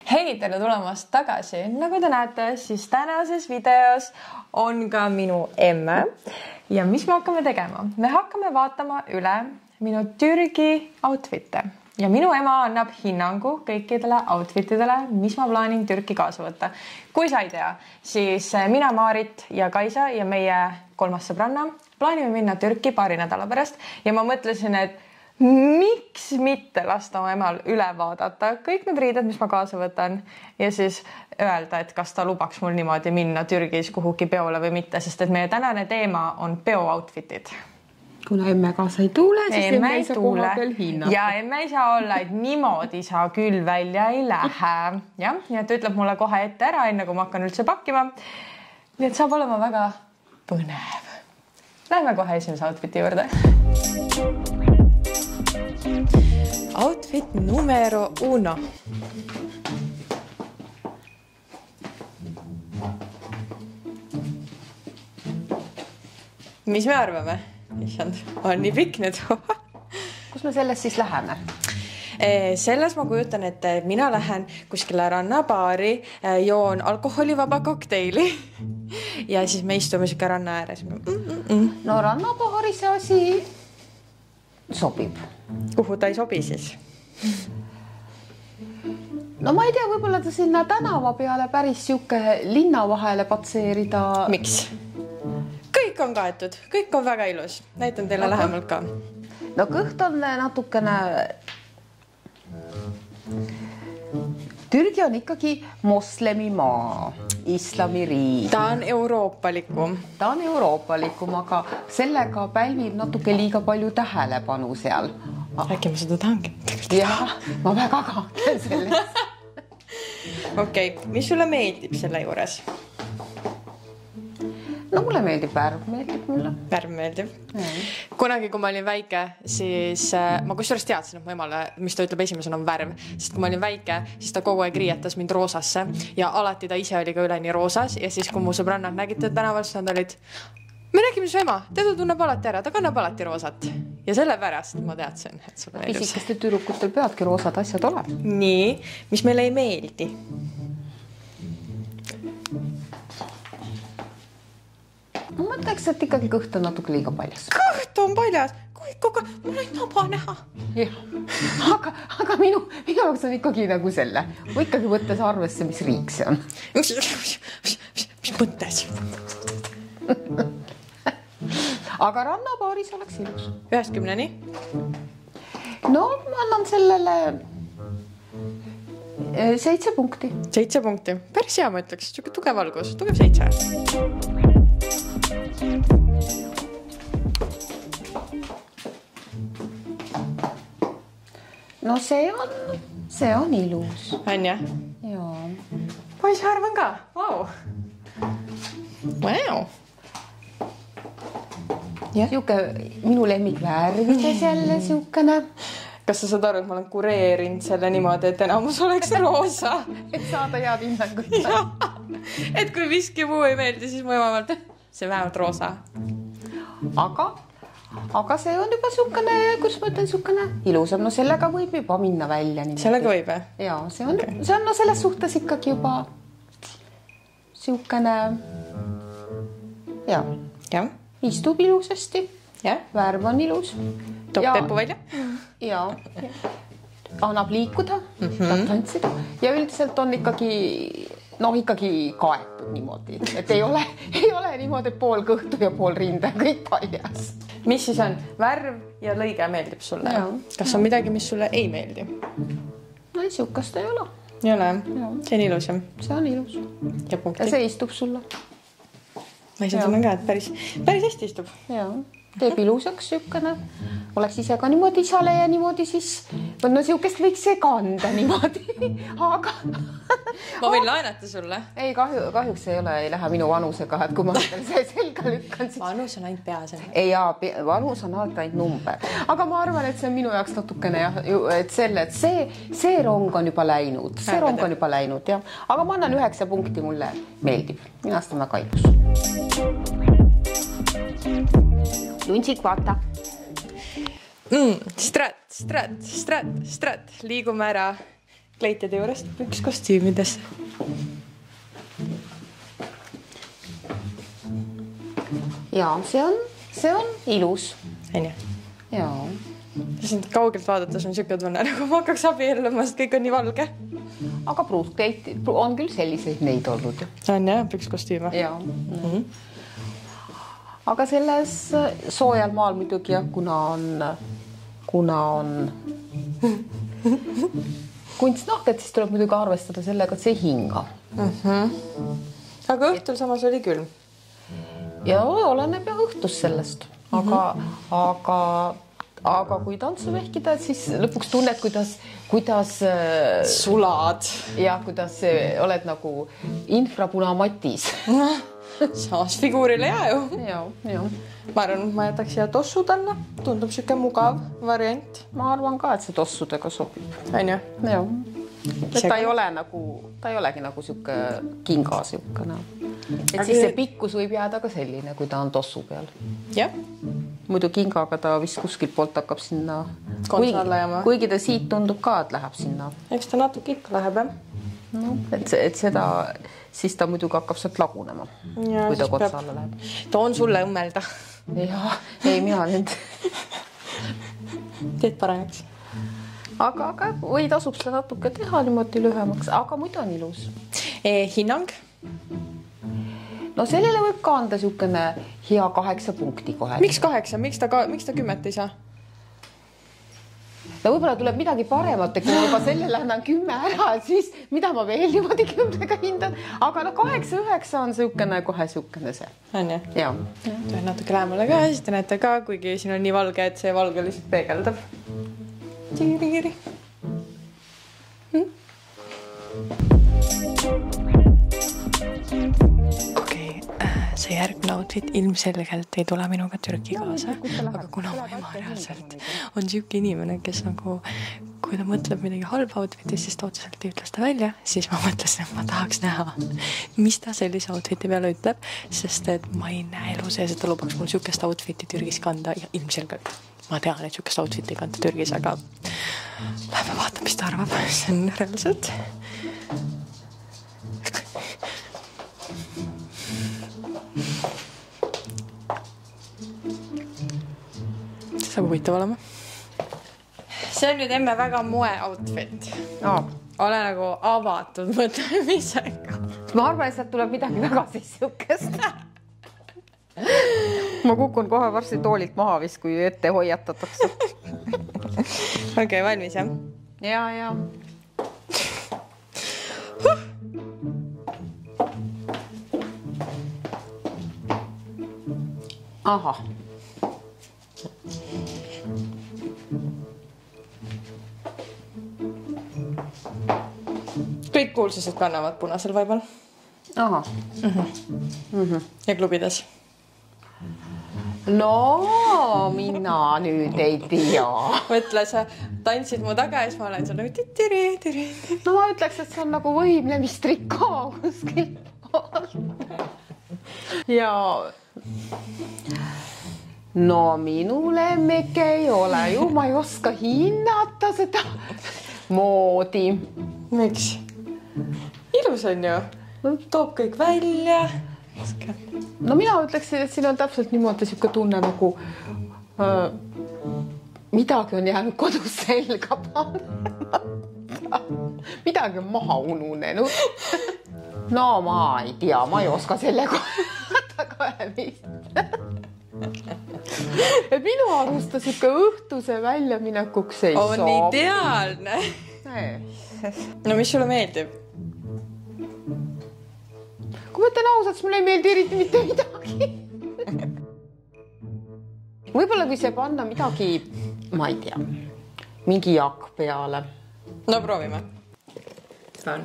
Hei, tere tulemast tagasi. Nagu te näete, siis tänases videos on ka minu emme. Ja mis me hakkame tegema? Me hakkame vaatama üle minu Türgi outfit'e. Ja minu ema annab hinnangu kõikidele outfit'idele, mis ma plaanin Türki kaasa võtta. Kui sa ei tea, siis mina, Maarit ja Kaisa ja meie kolmas sõbranna plaanime minna Türki paari nädala pärast. Ja ma mõtlesin, et miks mitte lasta oma emal üle vaadata kõik need riided, mis ma kaasa võtan ja siis öelda, et kas ta lubaks mul niimoodi minna Türgis kuhugi peole või mitte, sest et meie tänane teema on peo outfitid. Kuna emme kaasa ei tule, siis emme ei saa koha peal hinnata. Ja emme ei saa olla, et niimoodi sa küll välja ei lähe. Ja, nii et ütleb mulle kohe ette ära, enne kui ma hakkan üldse pakkima. Nii et saab olema väga põnev. Lähme kohe esimese outfiti juurde. Outfit numero 1. Mis me arvame? Issand, on nii pikk nüüd. Kus me selles siis läheme? Selles ma kujutan, et mina lähen kuskile rannabaari, joon alkoholivaba kokteili ja siis me istume siuke ranna ääres. No rannabaari see asi sobib. Kuhu ta ei sobi siis? No ma ei tea, võib-olla ta sinna tänava peale päris siuke linna vahele patseerida. Miks? Kõik on kaetud, kõik on väga ilus. Näitan teile lähemalt ka. No kõht on natukene... Türgi on ikkagi moslemi maa, islamiriik. Ta on euroopalikum. Ta on euroopalikum, aga sellega pälvib natuke liiga palju tähelepanu seal. Äkki ma seda tahangi? Jah, ma väga kahtlen sellest. Okei, mis sulle meeldib selle juures? No mulle meeldib värv, meeldib mulle. Värv meeldib. Kunagi, kui ma olin väike, siis ma kusjuures teadsin, et mu emale, mis ta ütleb esimesena on värv, sest kui ma olin väike, siis ta kogu aeg riietas mind roosasse ja alati ta ise oli ka üleni roosas ja siis, kui mu sõbrannad nägid teda tänaval, siis nad olid, me nägime su ema, teda tunneb alati ära, ta kannab alati roosat ja sellepärast ma teadsin, et sulle meeldib. Pisikeste tüdrukutel peadki roosad asjad olema. Nii, mis meile ei meeldi? Ma mõtleks, et ikkagi kõht on natuke liiga paljas. Kõht on paljas? Mul ei naba näha. Jah. Aga minu jaoks on ikkagi nagu selle. Või ikkagi võttes arvesse, mis riik see on. Mis mõttes? Aga rannabaaris oleks ilus. 1-10-ni? No, ma annan sellele 7 punkti. 7 punkti. Päris hea, ma ütleks. Tugev algus. Tugev 7. No see on ilus. On jah? Jaa. Pois arvan ka. Wow. Wow. Siuke minu lemmikvärvides jälle siukene. Kas sa saad aru, et ma olen kureerinud selle niimoodi, et enamus oleks roosa? Et saada head hinnangut. Et kui miski muu ei meeldi, siis mu emamalt see vähemalt roosa. Aga see on juba siukene, kus ma ütlen, siukene ilusam. No sellega võib juba minna välja. Sellega võib, jah? Jaa, see on no selles suhtes ikkagi juba siukene ja istub ilusasti. Värv on ilus. Toob pepu välja? Jaa. Annab liikuda, tantsida. Ja üldiselt on ikkagi kaetud niimoodi. Et ei ole niimoodi pool kõhtu ja pool rinde, kõik paljas. Mis siis on? Värv ja lõige meeldib sulle? Kas on midagi, mis sulle ei meeldi? No ei, siukast ei ole. Ei ole? See on ilus, jah? See on ilus. Ja punkti? Ja see istub sulle. Ma ise tunnen ka, et päris hästi istub. Jaa. Teeb ilusaks siukene. Oleks ise ka niimoodi isale ja niimoodi siis. No siukest võiks see kanda niimoodi. Aga... Ma võin laenata sulle. Ei, kahjuks ei lähe minu vanusega, et kui ma see selga lükkan, siis... Vanus on ainult peas. Ei, vanus on ainult number. Aga ma arvan, et see on minu jaoks natukene, et see rong on juba läinud. See rong on juba läinud, jah. Aga ma annan 9 punkti, mulle meeldib. Minast on väga ilus. Luntsik, vaata. Strat. Liigume ära kleitide juurest pükskostiimidesse. Ja see on ilus. Onju. Jaa. Sind kaugelt vaadates on siuke tunne, nagu ma hakkaks abielluma, sest kõik on nii valge. Aga pruutkleit on küll selliseid neid olnud. On jah, pükskostüüme. Jaa. Aga selles soojal maal muidugi, kuna on kunstnahked, siis tuleb muidugi arvestada sellega, et see hinga. Aga õhtul samas oli külm. Ja oleneb ja õhtus sellest. Aga kui tantsu vehkida, siis lõpuks tunned, kuidas sulad. Ja kuidas oled nagu infrapunamatis. Saas figuurile jää ju. Jaa. Ma arvan, ma jätaks siia tossud alla. Tundub siuke mugav variant. Ma arvan ka, et see tossudega sobib. On ju? Jaa. Ta ei olegi nagu siuke kinga siukene. Et siis see pikkus võib jääda ka selline, kui ta on tossu peal. Jah. Muidu kingaga ta vist kuskil poolt hakkab sinna. Kuigi ta siit tundub ka, et läheb sinna. Eks ta natuke ikka läheb, jah? No, et seda, siis ta muidugi hakkab sealt lagunema, ja, kui ta kotsa alla läheb. Toon sulle õmmelda. Jaa, ei mina nüüd. Teed paremaks. Aga või tasub seda natuke teha niimoodi lühemaks, aga muidu on ilus. Hinnang? No sellele võib ka anda siukene hea 8 punkti kohe. Miks 8? Miks ta 10 ei saa? No võib-olla tuleb midagi paremat, kui ma juba sellele annan 10 ära, et siis mida ma veel niimoodi 10-ga hindan. Aga 8-9 on siukene kohe siukene see. On ju? Jaa. Tohin natuke lähemale ka, siis te näete ka, kuigi siin on nii valge, et see valge lihtsalt peegeldab. Kiri. See järgmine outfit ilmselgelt ei tule minuga Türki kaasa, aga kuna mu ema reaalselt on siuke inimene, kes nagu, kui ta mõtleb midagi halba outfitis, siis ta otseselt ei ütle seda välja, siis ma mõtlesin, et ma tahaks näha, mis ta sellise outfiti peale ütleb, sest et ma ei näe elu sees, et ta lubaks mul siukest outfiti Türgis kanda ja ilmselgelt ma tean, et siukest outfiti ei kanda Türgis, aga lähme vaatame, mis ta arvab, see on reaalselt. Saab huvitav olema. See on nüüd emme väga moe outfit. Ole nagu avatud mõtlemisega. Ma arvan, et sealt tuleb midagi väga siukest. Ma kukun kohe varsti toolilt maha vist, kui ette hoiatatakse. Okei, valmis, jah? Jaa. Ahah. Kõik kuulsused kannavad punasel vaibal. Aha. Ja klubides. No, mina nüüd ei tea. Mõtle, sa tantsid mu taga ja siis ma olen seal nagu tiri. No ma ütleks, et see on nagu võimlemistrikoo kuskil. Ja no minu lemmik ei ole ju, ma ei oska hinnata seda moodi. Miks? Ilus on ju. Toob kõik välja. No mina ütleksin, et siin on täpselt niimoodi siuke tunne nagu midagi on jäänud kodus selga panna. Midagi on maha ununenud. No ma ei tea, ma ei oska selle kohe vist. Et minu arust ta siuke õhtuse väljaminekuks ei on saa. On ideaalne. No mis sulle meeldib? Kui ma ütlen ausalt, siis mulle ei meeldi eriti mitte midagi. Võib-olla kui see panna midagi, ma ei tea, mingi jakk peale. No proovime. On.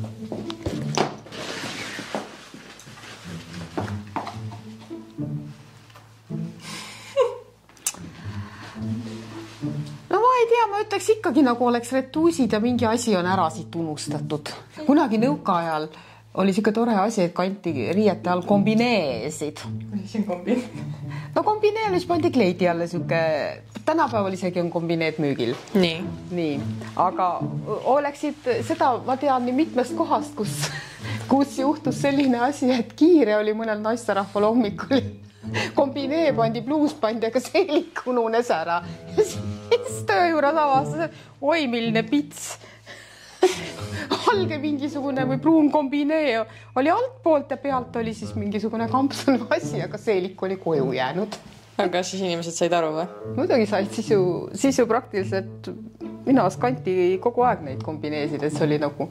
No ma ei tea, ma ütleks ikkagi nagu oleks retuusid ja mingi asi on ära siit unustatud. Kunagi nõukaajal oli siuke tore asi, et kanti riiete all kombineesid. Mis on kombinee? No kombineer, mis pandi kleidi alla siuke tänapäeval isegi on kombineed müügil. Nii. Aga oleksid seda, ma tean nii mitmest kohast, kus juhtus selline asi, et kiire oli mõnel naisterahval hommikul. Kombinee pandi, pluus pandi, aga seelik ununes ära. Ja siis töö juures avastas, et oi, milline pits. Valge mingisugune või pruun kombinee oli altpoolt ja pealt oli siis mingisugune kampsun asi, aga seelik oli koju jäänud. Aga siis inimesed said aru või? Muidugi said siis ju praktiliselt mina skanti kogu aeg neid kombineesid, et see oli nagu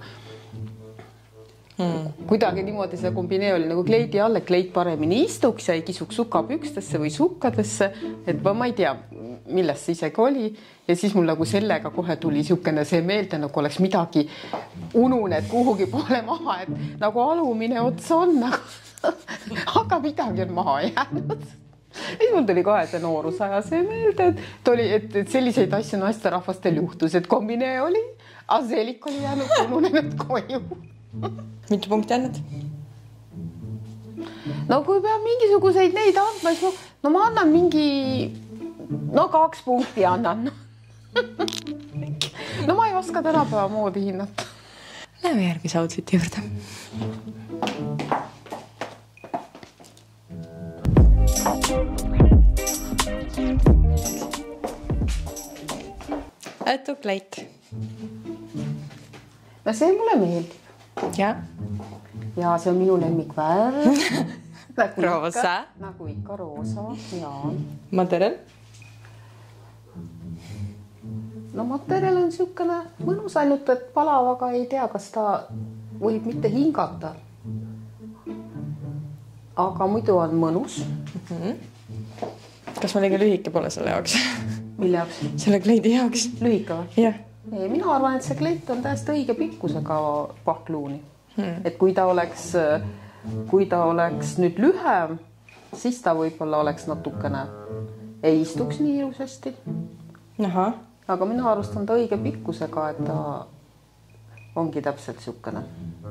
kuidagi niimoodi see kombinee oli nagu kleidi all, et kleid paremini istuks ja ei kisuks sukapükstesse või sukkadesse, et ma ei tea, millest see isegi oli ja siis mul nagu sellega kohe tuli niisugune see meelde, nagu oleks midagi ununenud kuhugi poole maha, et nagu alumine ots on, aga midagi on maha jäänud. Siis mul tuli kohe see noorusaja see meelde, et selliseid asju naisterahvastel juhtus, et kombinee oli, aga seelik oli jäänud ununenud koju. Mitu punkti annad? No kui peab mingisuguseid neid andma, siis ma annan mingi 2 punkti annan. No ma ei oska tänapäeva moodi hinnata. Läheme järgmise outfiti juurde. Õhtukleit. No see mulle meeldib. Ja see on minu lemmikvärv. Roosa. Nagu ikka roosa. Ja. Materjal? No materjal on niisugune mõnus, ainult et palav, aga ei tea, kas ta võib mitte hingata. Aga muidu on mõnus. Kas ma liiga lühike pole selle jaoks? Mille jaoks? Selle kleidi jaoks. Lühike või? Jah. Ei, mina arvan, et see kleit on täiesti õige pikkusega pahkluuni. Et kui ta oleks nüüd lühem, siis ta võib-olla oleks natukene, ei istuks nii ilusasti. Aha. Aga mina arvustan ta õige pikkusega, et ta ongi täpselt niisugune.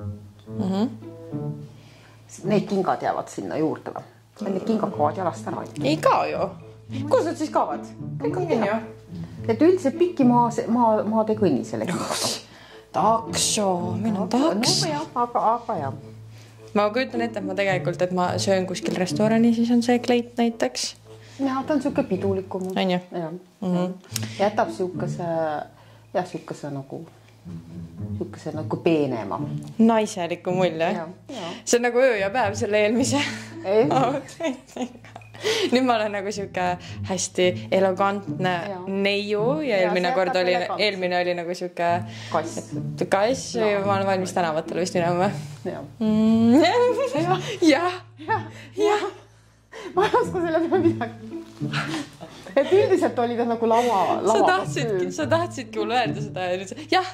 Need kingad jäävad sinna juurde. Need kingad kaovad jalast ära. Ei kao ju. Kus nad siis kaovad? Kõik on ju. Et üldiselt pikki maad ei kõnni selle kingaga. Takso, minu taks. No jah, aga jah. Ma kujutan ette, et ma tegelikult, et ma söön kuskil restorani, siis on see kleit näiteks. Ja, ta on siuke pidulikum. On ju? Jätab siukese nagu peenema. Naiseliku mulje. See on nagu öö ja päev selle eelmise. Nüüd ma olen nagu siuke hästi elegantne neiu ja eelmine oli nagu siuke kass ja ma olen valmis tänavatele vist minema. Ja. Ma ei oska selle peale midagi. Et üldiselt oli ta nagu lava. Sa tahtsidki mulle öelda seda ja nüüd jah.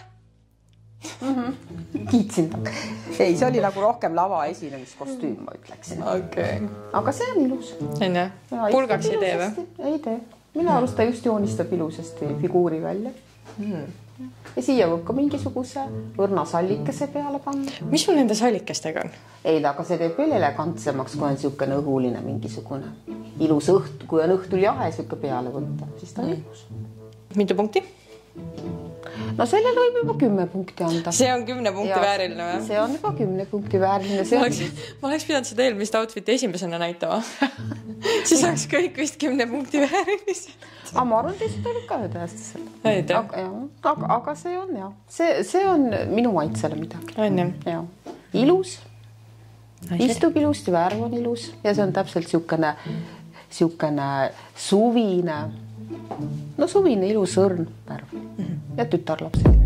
Kiitsin ta. Ei, see oli nagu rohkem lava esinemiskostüüm, ma ütleksin. Aga see on ilus. On jah? Pulgaks ei tee või? Ei tee. Mina arust ta just joonistab ilusasti figuuri välja. Ja siia võib ka mingisuguse õrna sallikese peale panna. Mis sul nende sallikestega on? Ei, aga see teeb veel elegantsemaks, kui on niisugune õhuline mingisugune ilus õhtu. Kui on õhtul jahe siuke peale võtta, siis ta on ilus. Mitu punkti? No sellele võib juba 10 punkti anda. See on 10 punkti vääriline või? See on juba 10 punkti vääriline. Ma oleks pidanud seda eelmist outfiti esimesena näitama. Siis oleks kõik vist 10 punkti väärilised. Aga ma arvan, teised olid ka tõesti selle. Aga see on jah. See on minu maitsele midagi. On jah? Ilus. Istub ilusti, värv on ilus. Ja see on täpselt siukene suvine. No suvine ilus õrn värv. Ja tütarlapselik.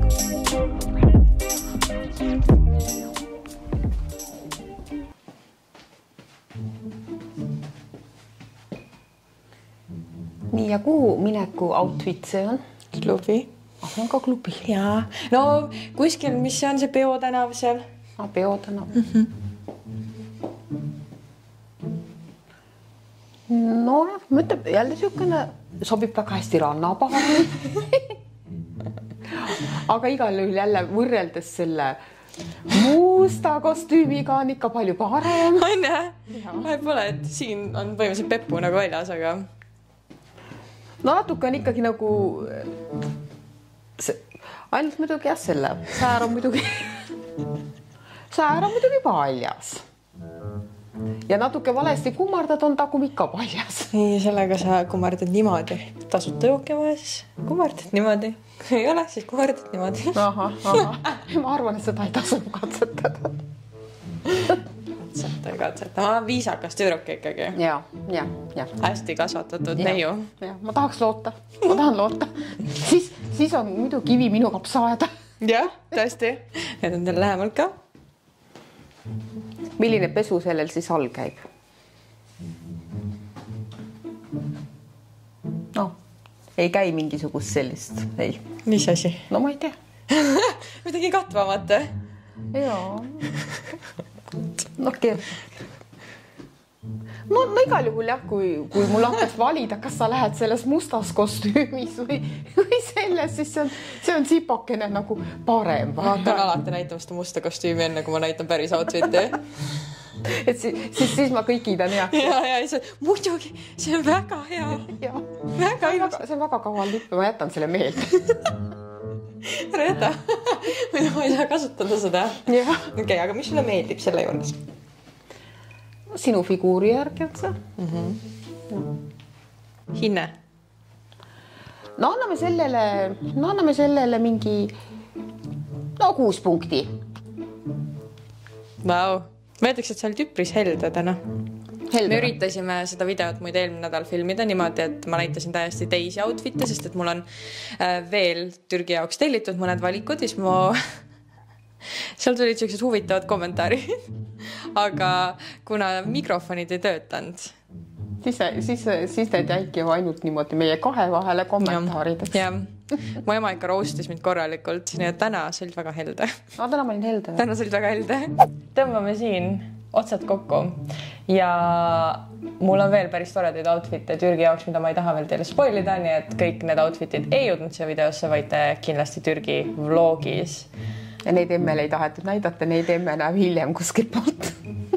Nii, ja kuhu mineku outfit see on? Klubi. See on ka klubi. Jaa. No kuskil, mis see on see Peotänav seal? Peotänav. No, ma ütleb jälle siukene sobib väga hästi rannapaari. Aga igal juhul jälle võrreldes selle musta kostüümiga on ikka palju parem. On jah? Pole, et siin on põhimõtteliselt Peppu nagu väljas, aga... no natuke on ikkagi nagu ainult muidugi jah, selle säär on muidugi paljas ja natuke valesti kummardad, on tagumik ka paljas. Nii, sellega sa kummardad niimoodi. Tasuta jooki vaja, siis kummardad niimoodi. Kui ei ole, siis kummardad niimoodi. Aha. Ma arvan, et seda ei tasu katsetada. Katseta. Ma olen viisakas tüüruk ikkagi. Ja. Hästi kasvatatud neiu. Ja, ma tahaks loota. Ma tahan loota. Siis on muidu kivi minu kapsaaeda. Jah, tõesti. Need on teil lähemalt ka. Milline pesu sellel siis all käib? No, ei käi mingisugust sellist. Ei. Mis asi? No ma ei tea. Midagi katvamata. Jaa. No igal juhul jah, kui mul hakkaks valida, kas sa lähed selles mustas kostüümis või selles, siis see on sipakene nagu parem. Ma hakkan alati näitama seda musta kostüümi enne, kui ma näitan päris outfiti. Et siis ma kõik kiidan heaks. Ja, muidugi, see on väga hea. Väga ilus. See on väga kaval lipp ja ma jätan selle meelde. Ära jäta. Ma ei saa kasutada seda. Okei, aga mis sulle meeldib selle juures? Sinu figuuri järgi on see. Hinne? No anname sellele mingi 6 punkti. Vau. Ma ütleks, et sa olid üpris helde täna. Me üritasime seda videot muid eelmine nädal filmida niimoodi, et ma näitasin täiesti teisi outfite, sest et mul on veel Türgi jaoks tellitud mõned valikud, siis seal tulid sellised huvitavad kommentaarid. Aga kuna mikrofonid ei töötanud, siis need jäidki ju ainult niimoodi meie kahe vahele kommentaarideks. Ja. Mu ema ikka roostis mind korralikult, nii et täna sa olid väga helde. No, täna ma olin helde. Täna sa olid väga helde. Tõmbame siin otsad kokku ja mul on veel päris toredaid outfite Türgi jaoks, mida ma ei taha veel teile spoilida, nii et kõik need outfitid ei jõudnud siia videosse, vaid kindlasti Türgi vlogis. Ja neid emmel ei tahetud näidata, neid emme näeb hiljem kuskil poolt.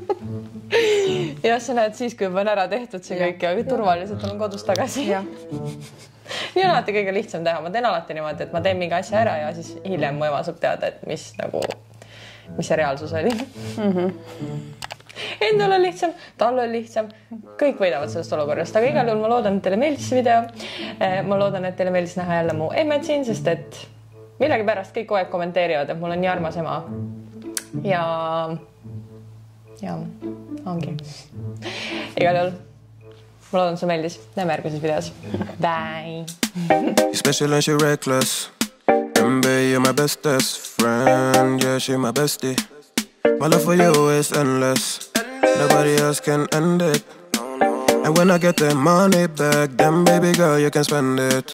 Ja sa näed siis, kui on ära tehtud see kõik ja turvaliselt olen kodus tagasi. Nii on alati kõige lihtsam teha. Ma teen alati niimoodi, et ma teen mingi asja ära ja siis hiljem mu ema saab teada, et mis see reaalsus oli. Endal on lihtsam, tal on lihtsam. Kõik võidavad sellest olukorrast, aga igal juhul ma loodan, et teile meeldis see video. Ma loodan, et teile meeldis näha jälle mu emmed siin, sest et millegi pärast kõik kogu aeg kommenteerivad, et mul on nii armas ema. Ja ongi. Igal juhul. Ma loodan, see meeldis. Näeme järgmises videos. Bye! You're special and you're reckless. Remember, you're my bestest friend. Yeah, she's my bestie. My love for you is endless. Nobody else can end it. And when I get the money back, then baby girl, you can spend it.